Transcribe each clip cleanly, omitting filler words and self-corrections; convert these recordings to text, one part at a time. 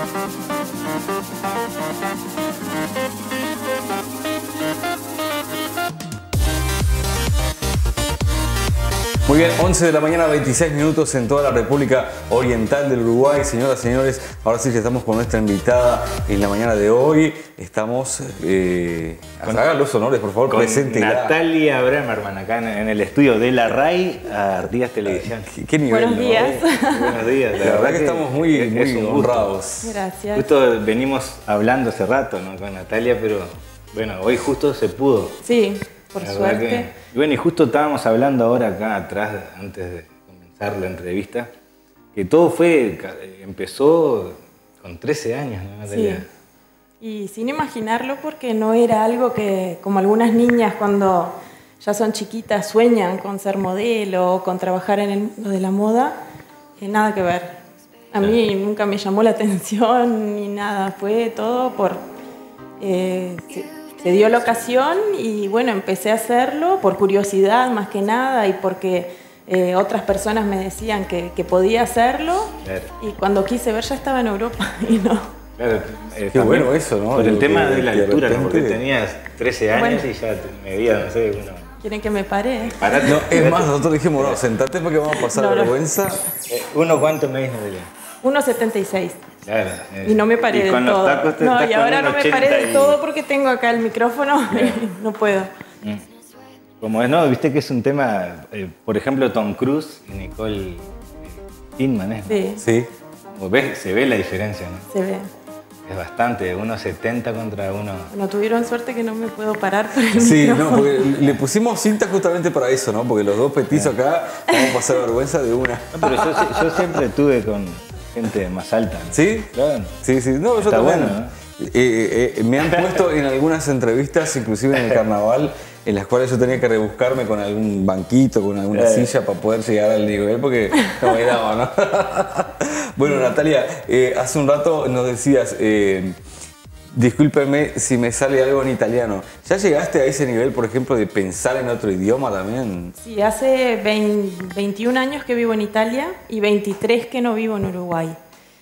Muy bien, 11 de la mañana, 26 minutos en toda la República Oriental del Uruguay. Señoras y señores, ahora sí que estamos con nuestra invitada en la mañana de hoy. Estamos... hagan los honores, por favor, preséntela. Natalia Bremerman, acá en el estudio de la RAI, Artigas Televisión. ¿Qué nivel? Buenos días. Buenos días. La verdad que estamos muy honrados. Gracias. Justo venimos hablando hace rato, ¿no?, con Natalia, pero bueno, hoy justo se pudo. Sí, por suerte. Y bueno, y justo estábamos hablando ahora acá atrás, antes de comenzar la entrevista, que todo empezó con 13 años, ¿no, Natalia? Sí. Y sin imaginarlo, porque no era algo que, como algunas niñas cuando ya son chiquitas sueñan con ser modelo o con trabajar en el mundo de la moda, nada que ver. A mí nunca me llamó la atención ni nada, fue todo por... Se dio la ocasión y bueno, empecé a hacerlo por curiosidad más que nada y porque otras personas me decían que podía hacerlo. Claro. Y cuando quise ver ya estaba en Europa y no. Claro, qué bueno eso, ¿no? Por el tema de la altura, ¿no? Porque tenías 13 años y ya te medía, no sé, uno... ¿Quieren que me pare? No, es más, nosotros dijimos, no, sentate porque vamos a pasar vergüenza. ¿Uno cuánto medís, Natalia? 1,76. Claro. Y no me paré del todo. No, y ahora no me paré del todo porque tengo acá el micrófono y no puedo. Como es, ¿no? Viste que es un tema, por ejemplo, Tom Cruise y Nicole Kidman, ¿eh? Sí. Sí. ¿Ves? Se ve la diferencia, ¿no? Se ve. Es bastante, 1,70 contra 1... Bueno, tuvieron suerte que no me puedo parar por el Sí, micrófono. no, porque le pusimos cinta justamente para eso, ¿no? Porque los dos petizos acá vamos a pasar vergüenza de una. No, pero yo siempre tuve con gente más alta, ¿no? ¿Sí? Claro. Sí, sí. No, yo Está también. bueno, ¿no? Me han puesto en algunas entrevistas, inclusive en el carnaval, en las cuales yo tenía que rebuscarme con algún banquito, con alguna silla para poder llegar al nivel, porque no me daba, ¿no? Bueno, Natalia, hace un rato nos decías, discúlpeme si me sale algo en italiano. ¿Ya llegaste a ese nivel, por ejemplo, de pensar en otro idioma también? Sí, hace 21 años que vivo en Italia y 23 que no vivo en Uruguay.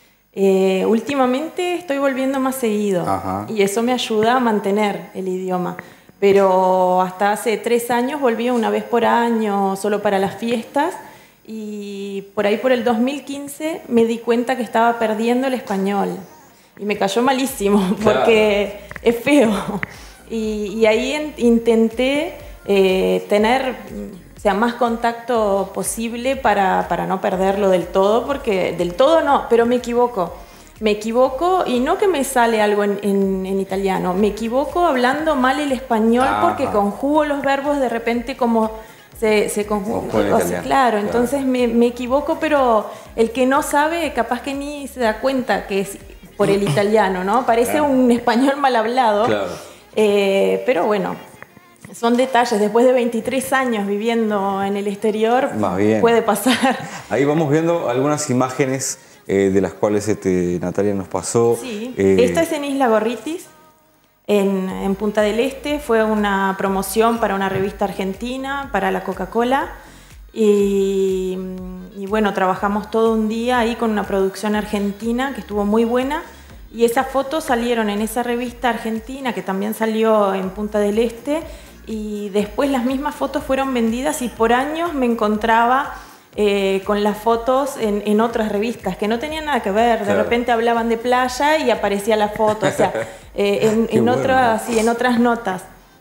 Últimamente estoy volviendo más seguido. Ajá. Y eso me ayuda a mantener el idioma. Pero hasta hace 3 años volvía una vez por año, solo para las fiestas. Y por ahí por el 2015 me di cuenta que estaba perdiendo el español. Y me cayó malísimo, porque es feo. Y ahí intenté tener más contacto posible para no perderlo del todo, porque del todo no, pero me equivoco. Me equivoco y no que me sale algo en italiano, me equivoco hablando mal el español porque conjugo los verbos de repente como se conjugan. Claro, entonces me equivoco, pero el que no sabe capaz que ni se da cuenta que es por el italiano, ¿no? Parece un español mal hablado, pero bueno, son detalles. Después de 23 años viviendo en el exterior, puede pasar. Ahí vamos viendo algunas imágenes de las cuales Natalia nos pasó. Sí, esta es en Isla Gorritis, en Punta del Este. Fue una promoción para una revista argentina, para la Coca-Cola. Y bueno, trabajamos todo un día ahí con una producción argentina que estuvo muy buena. Y esas fotos salieron en esa revista argentina que también salió en Punta del Este. Y después las mismas fotos fueron vendidas y por años me encontraba con las fotos en otras revistas que no tenían nada que ver. De repente hablaban de playa y aparecía la foto, o sea, en otras notas.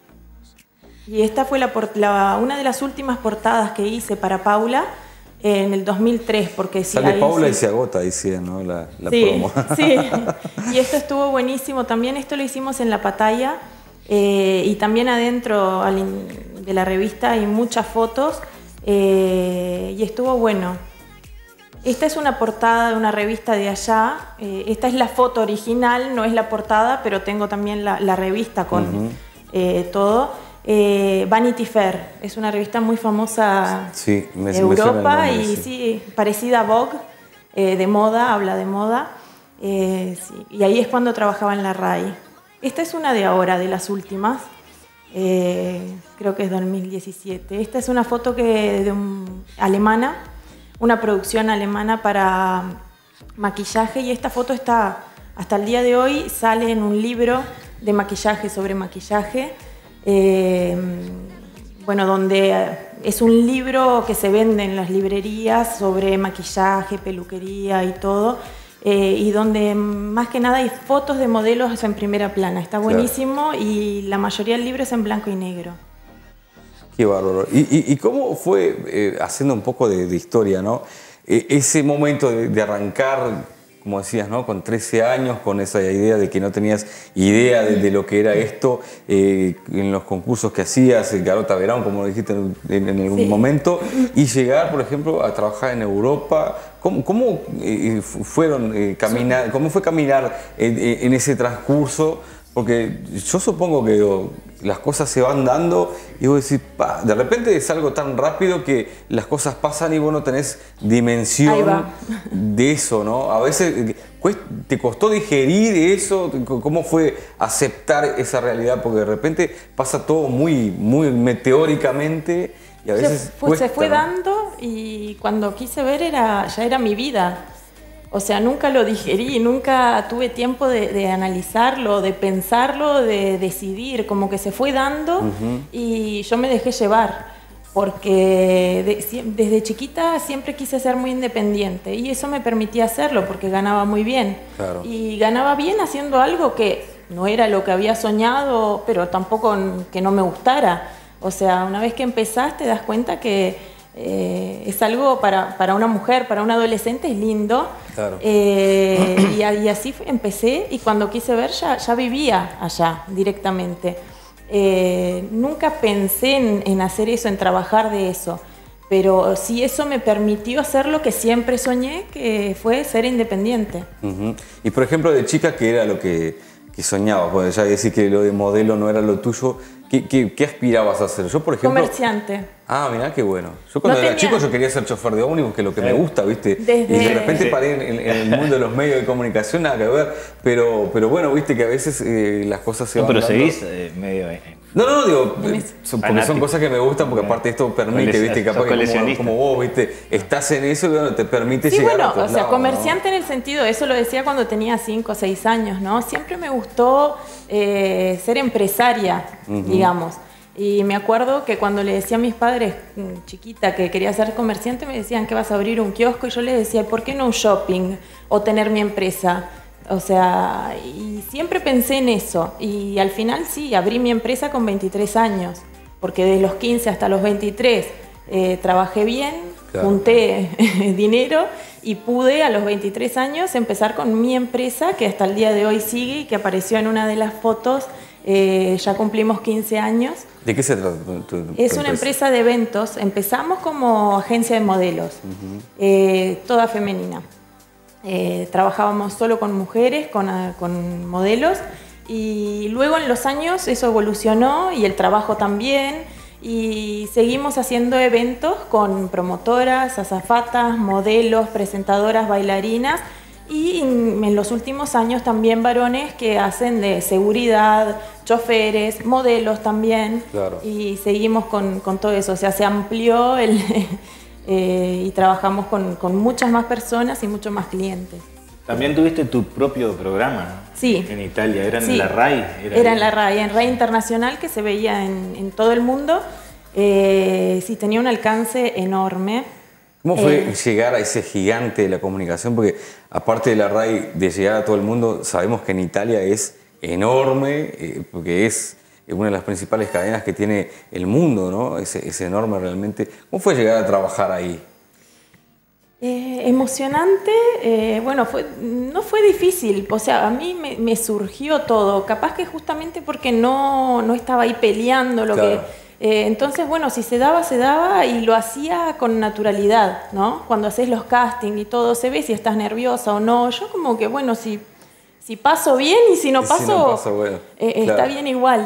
Y esta fue una de las últimas portadas que hice para Paula en el 2003, porque sale Paula y se agota, decía, ¿no? La promo. Sí, y esto estuvo buenísimo. También esto lo hicimos en La Pataya y también adentro de la revista hay muchas fotos. Y estuvo bueno. Esta es una portada de una revista de allá. Esta es la foto original, no es la portada, pero tengo también la revista con todo. Vanity Fair es una revista muy famosa de Europa y sí, parecida a Vogue, de moda, habla de moda. Y ahí es cuando trabajaba en la RAI. Esta es una de ahora, de las últimas. Creo que es 2017. Esta es una foto alemana, una producción alemana para maquillaje, y esta foto está hasta el día de hoy sale en un libro de maquillaje sobre maquillaje, bueno, donde es un libro que se vende en las librerías sobre maquillaje, peluquería y todo, y donde más que nada hay fotos de modelos en primera plana. Está buenísimo, claro. Y la mayoría del libro es en blanco y negro. Qué bárbaro. ¿Y cómo fue, haciendo un poco de historia, ¿no? Ese momento de arrancar, como decías, ¿no? Con 13 años, con esa idea de que no tenías idea de lo que era esto, en los concursos que hacías, Garota Verón, como dijiste en algún momento, y llegar, por ejemplo, a trabajar en Europa. ¿Cómo fue caminar en ese transcurso? Porque yo supongo que las cosas se van dando y vos decís, de repente es algo tan rápido que las cosas pasan y vos no tenés dimensión de eso, ¿no? A veces te costó digerir eso. ¿Cómo fue aceptar esa realidad? Porque de repente pasa todo muy meteóricamente y a veces se fue dando, y cuando quise ver ya era mi vida. O sea, nunca lo digerí, nunca tuve tiempo de analizarlo, de pensarlo, de decidir. Como que se fue dando y yo me dejé llevar. Porque desde chiquita siempre quise ser muy independiente y eso me permitía hacerlo porque ganaba muy bien. Claro. Y ganaba bien haciendo algo que no era lo que había soñado, pero tampoco que no me gustara. O sea, una vez que empezás te das cuenta que es algo para una mujer, para un adolescente es lindo. Claro. Y así empecé, y cuando quise ver ya vivía allá directamente. Nunca pensé en hacer eso, en trabajar de eso, pero sí eso me permitió hacer lo que siempre soñé, que fue ser independiente. Y por ejemplo, de chica, ¿qué era lo que soñabas? Pues ya decir que lo de modelo no era lo tuyo. ¿Qué aspirabas a hacer? Yo, por ejemplo... Comerciante. Ah, mirá, qué bueno. Yo cuando era chico yo quería ser chofer de ómnibus, que es lo que me gusta, ¿viste? Y de repente paré en el mundo de los medios de comunicación, nada que ver. Pero bueno, viste que a veces las cosas se van pero dando. seguís medio... No, digo, porque son cosas que me gustan, porque aparte esto permite, viste, capaz que como vos, viste, estás en eso y bueno, te permite llegar a otros lados, comerciante, ¿no? En el sentido, eso lo decía cuando tenía 5 o 6 años, ¿no? Siempre me gustó ser empresaria, digamos. Y me acuerdo que cuando le decía a mis padres, chiquita, que quería ser comerciante, me decían que vas a abrir un kiosco, y yo les decía, ¿por qué no un shopping o tener mi empresa? O sea, y siempre pensé en eso. Y al final sí, abrí mi empresa con 23 años, porque de los 15 hasta los 23 trabajé bien, claro, junté dinero y pude a los 23 años empezar con mi empresa, que hasta el día de hoy sigue y que apareció en una de las fotos. Ya cumplimos 15 años. ¿De qué se trata tu Es una empresa de eventos. Empezamos como agencia de modelos, toda femenina. Trabajábamos solo con mujeres, con modelos, y luego en los años eso evolucionó y el trabajo también, y seguimos haciendo eventos con promotoras, azafatas, modelos, presentadoras, bailarinas, y en los últimos años también varones que hacen de seguridad, choferes, modelos también. Claro. Y seguimos con todo eso. O sea, se amplió y trabajamos con muchas más personas y muchos más clientes. También tuviste tu propio programa, ¿no? Sí. En Italia, ¿era en la RAI? Era en la RAI, en RAI Internacional, que se veía en todo el mundo. Sí, tenía un alcance enorme. ¿Cómo fue llegar a ese gigante de la comunicación? Porque aparte de la RAI, de llegar a todo el mundo, sabemos que en Italia es enorme, porque es una de las principales cadenas que tiene el mundo, ¿no? Es enorme realmente. ¿Cómo fue llegar a trabajar ahí? Emocionante, bueno, no fue difícil, o sea, a mí me surgió todo, capaz que justamente porque no estaba ahí peleando lo claro. Entonces, bueno, si se daba y lo hacía con naturalidad, ¿no? Cuando haces los castings y todo, se ve si estás nerviosa o no. Yo como que, bueno, si paso bien y si no paso, bueno, claro. Está bien igual.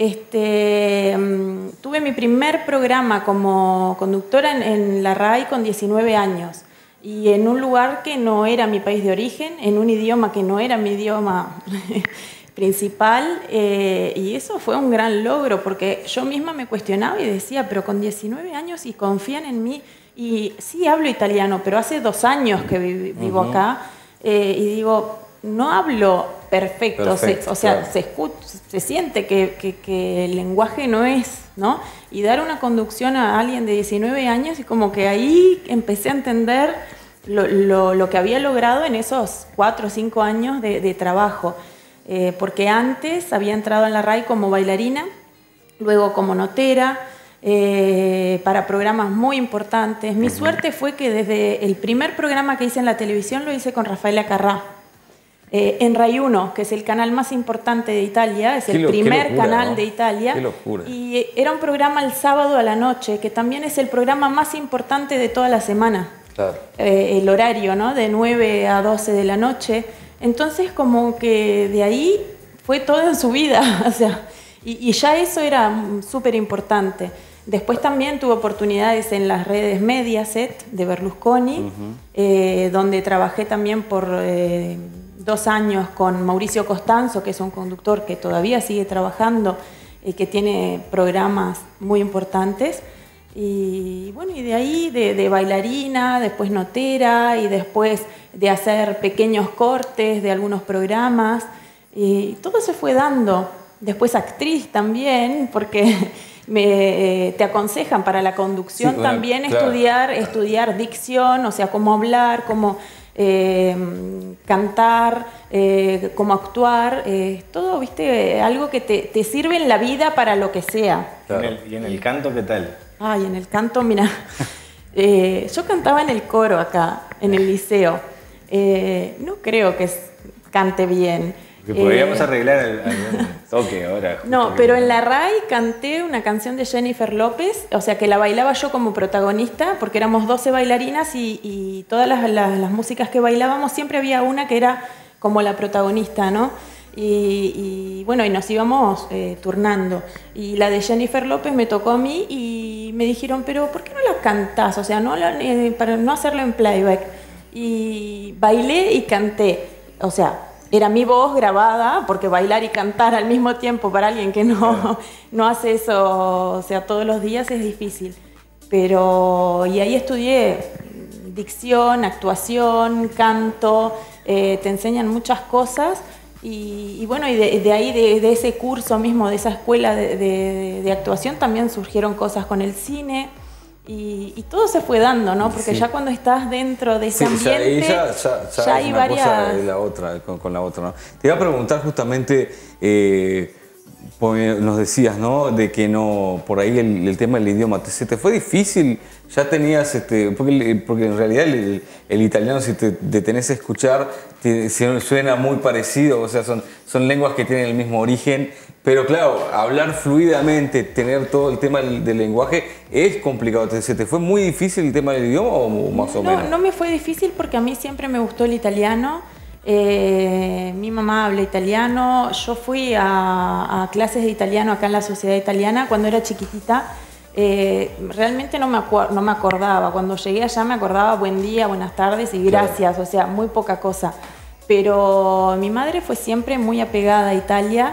Tuve mi primer programa como conductora en la RAI con 19 años y en un lugar que no era mi país de origen, en un idioma que no era mi idioma principal, y eso fue un gran logro porque yo misma me cuestionaba y decía, pero con 19 años y confían en mí, y sí hablo italiano, pero hace 2 años que vivo acá, y digo, no hablo perfecto. Se siente que el lenguaje no es, ¿no? Y dar una conducción a alguien de 19 años y como que ahí empecé a entender lo que había logrado en esos 4 o 5 años de trabajo. Porque antes había entrado en la RAI como bailarina, luego como notera, para programas muy importantes. Mi suerte fue que desde el primer programa que hice en la televisión lo hice con Rafaela Carrà, en Rai 1, que es el canal más importante de Italia, es el primer canal de Italia. Qué locura. Y era un programa el sábado a la noche, que también es el programa más importante de toda la semana. Claro. El horario, ¿no? De 9 a 12 de la noche. Entonces como que de ahí fue todo en su vida, o sea, y ya eso era súper importante. Después también tuve oportunidades en las redes Mediaset de Berlusconi, donde trabajé también por 2 años con Mauricio Costanzo, que es un conductor que todavía sigue trabajando, que tiene programas muy importantes. Y bueno, y de ahí de bailarina, después notera y después de hacer pequeños cortes de algunos programas. Y todo se fue dando. Después actriz también, porque te aconsejan para la conducción también estudiar dicción, o sea, cómo hablar, cómo cantar, cómo actuar. Todo, viste, algo que te sirve en la vida para lo que sea. Claro. ¿Y en el canto qué tal? Ay, en el canto, mira, yo cantaba en el coro acá, en el liceo. No creo que cante bien. Que podríamos arreglar algún toque ahora. No, pero en la RAI canté una canción de Jennifer López, o sea que la bailaba yo como protagonista, porque éramos 12 bailarinas y todas las músicas que bailábamos siempre había una que era como la protagonista, ¿no? Y bueno, y nos íbamos turnando. Y la de Jennifer López me tocó a mí y me dijeron, pero ¿por qué no la cantás? O sea, para no hacerlo en playback. Y bailé y canté. O sea, era mi voz grabada, porque bailar y cantar al mismo tiempo para alguien que no hace eso, o sea, todos los días es difícil. Y ahí estudié dicción, actuación, canto, te enseñan muchas cosas. Y bueno, y de ahí, de ese curso mismo, de esa escuela de actuación, también surgieron cosas con el cine. Y todo se fue dando, ¿no? Porque ya cuando estás dentro de ese ambiente, ya hay varias... cosa de la otra, con la otra, ¿no? Te iba a preguntar justamente, porque nos decías, ¿no? De que no, por ahí el tema del idioma, ¿se te fue difícil? Ya tenías, porque en realidad el italiano, si te detenés a escuchar, suena muy parecido, o sea, son lenguas que tienen el mismo origen. Pero claro, hablar fluidamente, tener todo el tema del lenguaje es complicado. ¿Se te fue muy difícil el tema del idioma o más o menos? No me fue difícil porque a mí siempre me gustó el italiano. Mi mamá habla italiano. Yo fui a clases de italiano acá en la Sociedad Italiana cuando era chiquitita. Realmente no me acordaba. Cuando llegué allá me acordaba buen día, buenas tardes y gracias. Claro. O sea, muy poca cosa. Pero mi madre fue siempre muy apegada a Italia.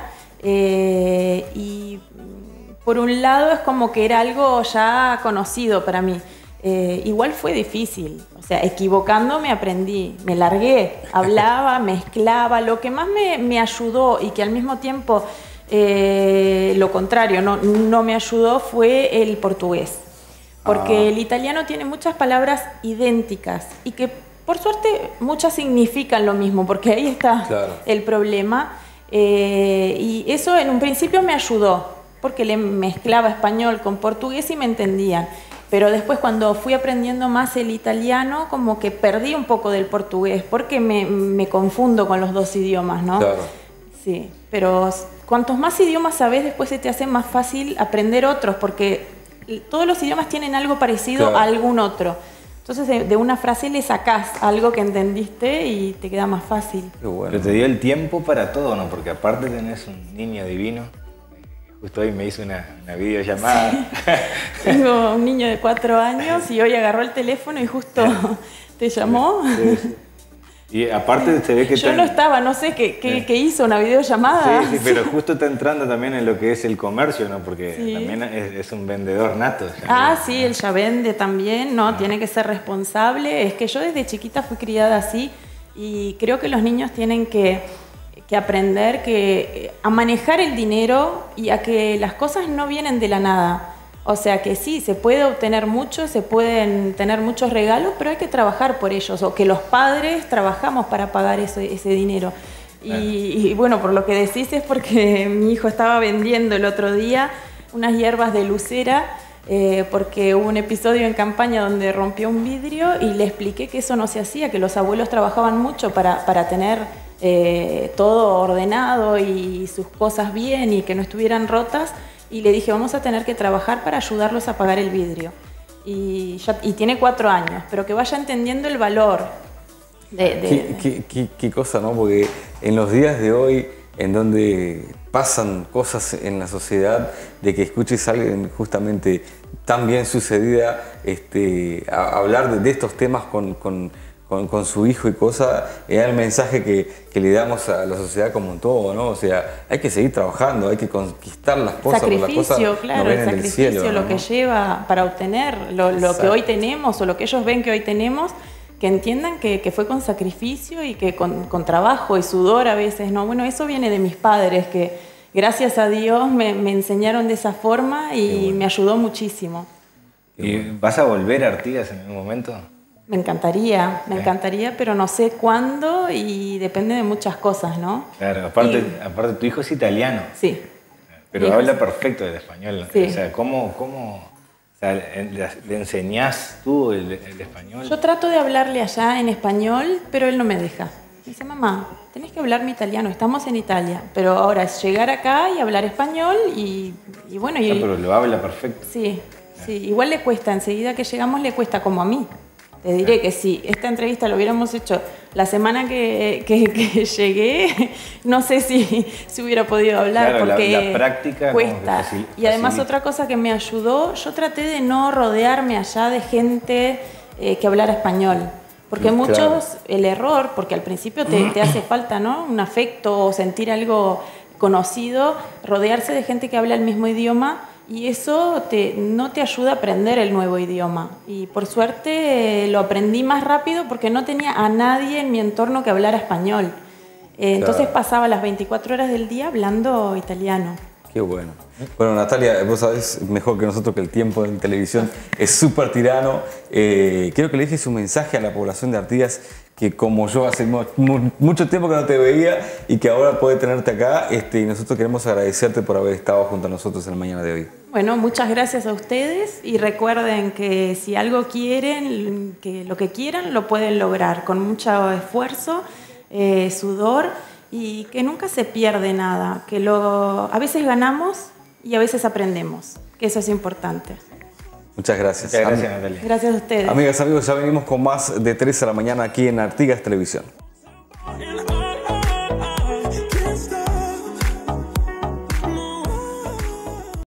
Y por un lado es como que era algo ya conocido para mí. Igual fue difícil, o sea, equivocándome aprendí, me largué, hablaba, mezclaba. Lo que más me ayudó y que al mismo tiempo lo contrario no me ayudó fue el portugués, porque el italiano tiene muchas palabras idénticas y que por suerte muchas significan lo mismo, porque ahí está el problema. Y eso en un principio me ayudó porque le mezclaba español con portugués y me entendían, pero después cuando fui aprendiendo más el italiano como que perdí un poco del portugués porque me confundo con los dos idiomas, ¿no? Claro. Sí, pero cuantos más idiomas sabes, después se te hace más fácil aprender otros, porque todos los idiomas tienen algo parecido a algún otro. Entonces de una frase le sacás algo que entendiste y te queda más fácil. Qué bueno. Pero te dio el tiempo para todo, ¿no? Porque aparte tenés un niño divino. Justo hoy me hizo una videollamada. Sí. Tengo un niño de 4 años y hoy agarró el teléfono y justo te llamó. Sí. Y aparte se ve que... Yo no estaba, no sé qué hizo, una videollamada. Sí, pero justo está entrando también en lo que es el comercio, ¿no? Porque también es un vendedor nato. Sí, él ya vende también, ¿no? Tiene que ser responsable. Es que yo desde chiquita fui criada así Y creo que los niños tienen que aprender a manejar el dinero y a que las cosas no vienen de la nada. O sea que sí, se puede obtener mucho, se pueden tener muchos regalos, pero hay que trabajar por ellos, o que los padres trabajamos para pagar ese dinero. Y bueno, por lo que decís es porque mi hijo estaba vendiendo el otro día unas hierbas de lucera, porque hubo un episodio en campaña donde rompió un vidrio y le expliqué que eso no se hacía, que los abuelos trabajaban mucho para tener todo ordenado y sus cosas bien y que no estuvieran rotas. Y le dije, vamos a tener que trabajar para ayudarlos a pagar el vidrio. Y tiene 4 años, pero que vaya entendiendo el valor Qué cosa, ¿no? Porque en los días de hoy, en donde pasan cosas en la sociedad, de que escuches a alguien justamente tan bien sucedida hablar de estos temas con su hijo y cosas, es el mensaje que le damos a la sociedad como un todo, ¿no? O sea, hay que seguir trabajando, hay que conquistar las cosas. Sacrificio, claro, el sacrificio, cielo, lo ¿no? que lleva para obtener lo que hoy tenemos o lo que ellos ven que hoy tenemos, que entiendan que fue con sacrificio y que con trabajo y sudor a veces, ¿no? Bueno, eso viene de mis padres, que gracias a Dios me enseñaron de esa forma y me ayudó muchísimo. ¿Y vas a volver a Artigas en algún momento? Me encantaría, pero no sé cuándo y depende de muchas cosas, ¿no? Claro, aparte tu hijo es italiano. Sí. Pero habla perfecto el español. Sí. O sea, ¿cómo o sea, le enseñás tú el español? Yo trato de hablarle allá en español, pero él no me deja. Me dice, mamá, tenés que hablarme italiano, estamos en Italia. Pero ahora es llegar acá y hablar español y bueno... pero lo habla perfecto. Sí, igual le cuesta, enseguida que llegamos le cuesta como a mí. Te diré que si esta entrevista lo hubiéramos hecho la semana que llegué, no sé si hubiera podido hablar, claro, porque la práctica cuesta. Y además facilita. otra cosa que me ayudó, yo traté de no rodearme allá de gente que hablara español. Porque muchos, el error, porque al principio te hace falta, ¿no? Un afecto o sentir algo conocido, rodearse de gente que habla el mismo idioma. Y eso no te ayuda a aprender el nuevo idioma. Y por suerte lo aprendí más rápido porque no tenía a nadie en mi entorno que hablara español. Entonces pasaba las 24 horas del día hablando italiano. Qué bueno. Bueno, Natalia, vos sabés mejor que nosotros que el tiempo en televisión es súper tirano. Quiero que le dejes un mensaje a la población de Artigas, que como yo hace mucho tiempo que no te veía y que ahora puede tenerte acá, y nosotros queremos agradecerte por haber estado junto a nosotros en la mañana de hoy. Bueno, muchas gracias a ustedes y recuerden que si algo quieren, que lo que quieran lo pueden lograr con mucho esfuerzo, sudor, y que nunca se pierde nada, que a veces ganamos y a veces aprendemos, que eso es importante. Muchas gracias. Muchas gracias, Natalia. Gracias a ustedes. Amigas, amigos, ya venimos con más de 3 a la mañana aquí en Artigas Televisión.